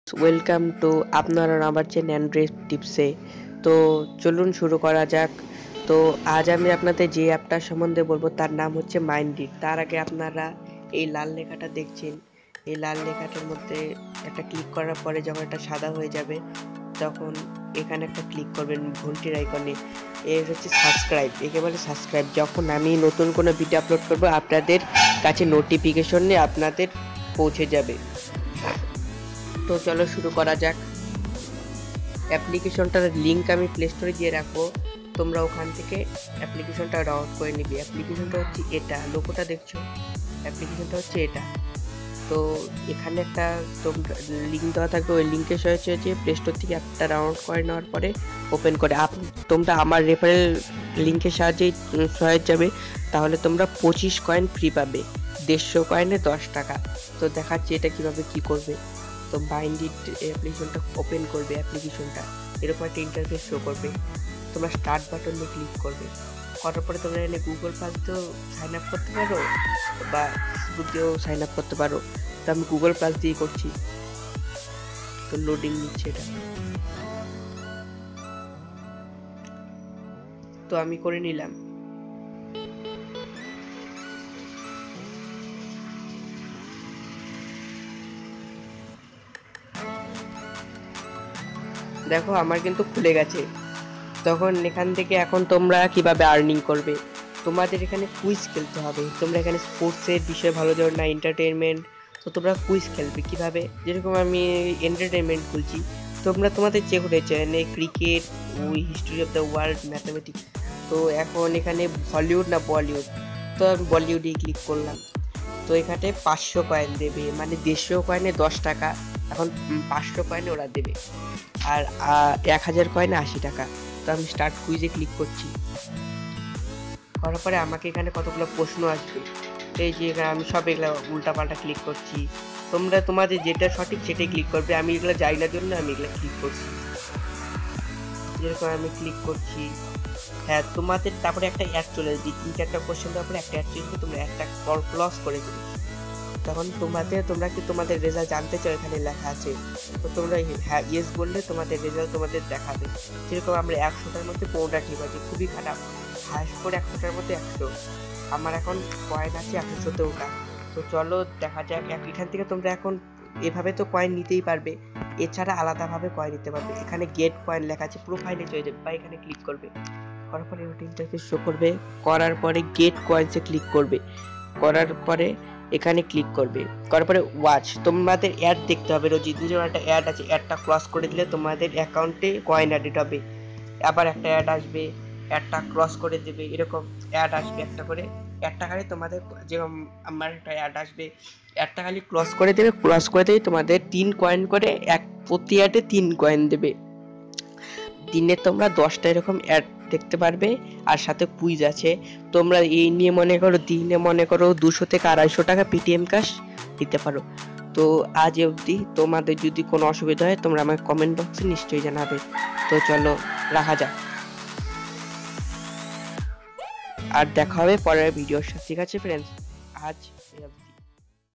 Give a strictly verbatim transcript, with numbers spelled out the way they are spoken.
Welcome to আপনার আর আমার channel Android টিপসে। তো চলুন শুরু করা যাক। তো আজ আমি আপনাদের যে অ্যাপটার সম্বন্ধে বলবো তার নাম হচ্ছে মাইন্ডরিড। তার আগে আপনারা এই লাল লেখাটা দেখছেন, এই লাল লেখাটার মধ্যে একটা ক্লিক করার পরে যখন এটা সাদা হয়ে যাবে তখন এখানে একটা ক্লিক করবেন ঘন্টির আইকনে। এর হচ্ছে সাবস্ক্রাইব, একেবারে সাবস্ক্রাইব। যখন আমি নতুন কোনো ভিডিও আপলোড করব আপনাদের কাছে নোটিফিকেশনে আপনাদের পৌঁছে যাবে। তো চলো শুরু করা যাক। অ্যাপ্লিকেশনটার লিঙ্ক আমি প্লে স্টোরে দিয়ে রাখবো, তোমরা ওখান থেকে অ্যাপ্লিকেশনটা ডাউনলোড করে নিবি। অ্যাপ্লিকেশনটা হচ্ছে এটা, লোগোটা দেখছো, অ্যাপ্লিকেশনটা হচ্ছে এটা। তো এখানে একটা তোমরা লিঙ্ক দেওয়া থাকবে, ওই লিঙ্কের সাহায্যে যে প্লে স্টোর থেকে অ্যাপটা ডাউনলোড করে নেওয়ার পরে ওপেন করে আপ তোমরা আমার রেফারেল লিঙ্কের সাহায্যেই সহায় যাবে, তাহলে তোমরা পঁচিশ কয়েন ফ্রি পাবে, দেড়শো কয়েনে দশ টাকা। তো দেখাচ্ছি এটা কিভাবে কি করবে। তো মাইন্ডরিড অ্যাপ্লিকেশনটা ওপেন করবে, অ্যাপ্লিকেশনটা এরকম একটা ইন্টারফেস শো করবে। তোমরা স্টার্ট বাটনে ক্লিক করবে, করার পরে তোমরা এখানে গুগল প্লাস দিয়েও সাইন আপ করতে পারো বা ফেসবুক দিয়েও সাইন আপ করতে পারো। তো আমি গুগল প্লাস দিয়ে করছি। তো লোডিং নিচ্ছে এটা, তো আমি করে নিলাম। দেখো আমার কিন্তু খুলে গেছে। তখন এখান থেকে এখন তোমরা কিভাবে আর্নিং করবে, তোমাদের এখানে কুইজ খেলতে হবে। তোমরা এখানে স্পোর্টসের বিষয়ে ভালো জানো না, এন্টারটেনমেন্ট, তো তোমরা কুইজ খেলবে কিভাবে। যেরকম আমি এন্টারটেনমেন্ট খুলছি, তোমরা তোমাদের চেক হতে চাই ক্রিকেট, ওই history of the world, mathematics. তো এখন এখানে হলিউড না বলিউড, তো আমি বলিউডেই ক্লিক করলাম। তো এখানে পাঁচশো কয়েন দেবে, মানে দেড়শো কয়েনে দশ টাকা, এখন পাঁচশো কয়েনে ওরা দেবে। আর এক হাজার কয়েনে আশি টাকা। তো আমি স্টার্ট কুইজে ক্লিক করছি, করার পরে আমাকে এখানে কতগুলো প্রশ্ন আসবে। এই যে এখানে আমি সব এগুলো উল্টাপাল্টা ক্লিক করছি, তোমরা তোমাদের যেটা সঠিক সেটাই ক্লিক করবে। আমি এগুলো যাই না জন্য আমি এগুলো ক্লিক করছি। যেরকম আমি ক্লিক করছি, হ্যাঁ তোমাদের তারপরে একটা অ্যাড চলে যাবে, তিন চারটা কোশ্চেন দেওয়ার পরে একটা অ্যাড চলে যাবে, তোমরা একটা ক্লস করে দেবে। তখন তোমাদের তোমরা কি তোমাদের রেজাল্ট জানতে চাও, এখানে লেখা আছে। তো তোমরা হ্যাঁ ইয়েস বললে তোমাদের রেজাল্ট তোমাদের দেখাবে। যেরকম আমরা একশোটার মধ্যে পনেরোটা ঠিক আছে, খুবই খারাপ। হায়েস্ট করে একশোটার মধ্যে একশো, আমার এখন কয়েন আছে একশো সতেরোটা। তো চলো দেখা যাক। এখান থেকে তোমরা এখন এভাবে তো কয়েন নিতেই পারবে, এছাড়া আলাদাভাবে কয়েন নিতে পারবে। এখানে গেট কয়েন লেখা আছে, প্রোফাইলে চলে যাবে বা এখানে ক্লিক করবে, করার পরে ওটা ইন্টারফেস শো করবে। করার পরে গেট কয়েন্সে ক্লিক করবে, করার পরে এখানে ক্লিক করবে, করার পরে ওয়াচ, তোমাদের অ্যাড দেখতে হবে। রোজ যেমন একটা অ্যাড আছে, অ্যাডটা ক্রস করে দিলে তোমাদের অ্যাকাউন্টে কয়েন অ্যাডিট হবে। আবার একটা অ্যাড আসবে, অ্যাডটা ক্রস করে দেবে, এরকম অ্যাড আসবে একটা করে। অ্যাডটা খালি তোমাদের যেরকম আমার একটা অ্যাড আসবে, অ্যাডটা খালি ক্রস করে দেবে, ক্রস করে দেবে তোমাদের তিন কয়েন করে, এক প্রতি অ্যাডে তিন কয়েন দেবে। দিনে তোমরা দশটা এরকম অ্যাড দেখতে পারবে, আর সাথে কুইজ আছে। তোমরা এই নিয়ে মনে করো দিনে মনে করো দুশো থেকে আড়াইশো টাকা পেটিএম ক্যাশ দিতে পারো। তো আজ অবধি, তোমাদের যদি কোনো অসুবিধা হয় তোমরা আমাকে কমেন্ট বক্সে নিশ্চয়ই জানাবে। তো চলো রাখা যাক, আর দেখা হবে পরের ভিডিওর সাথে। ঠিক আছে ফ্রেন্ডস, আজ